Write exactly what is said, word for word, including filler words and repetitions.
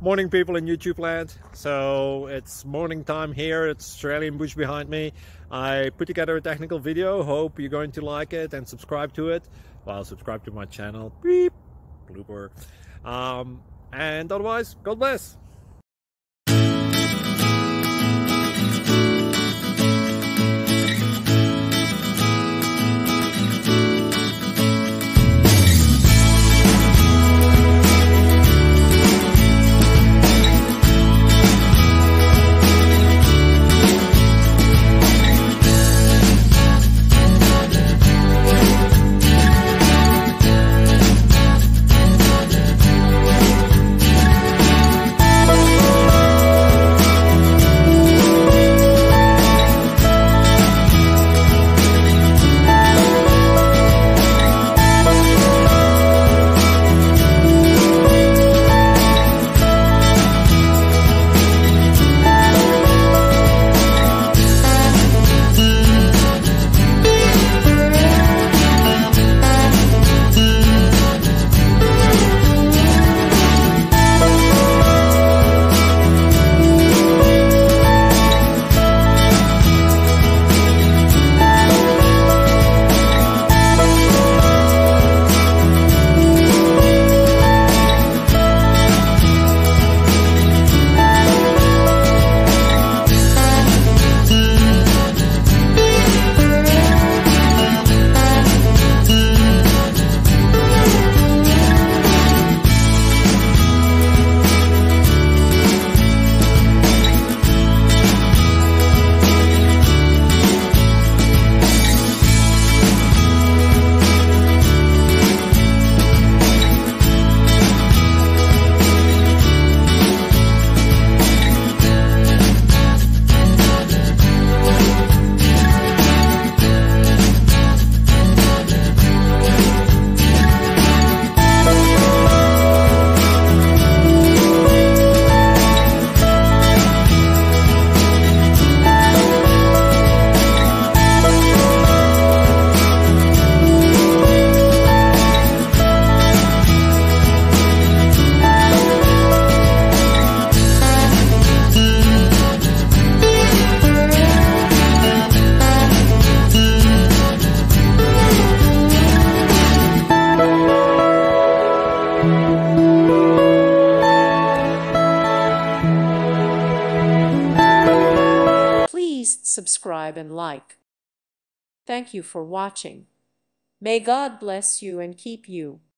Morning, people in YouTube land. So it's morning time here. It's Australian bush behind me. I put together a technical video. Hope you're going to like it and subscribe to it. Well, subscribe to my channel. Beep. Blooper. Um, and otherwise, God bless. Please subscribe and like. Thank you for watching. May God bless you and keep you.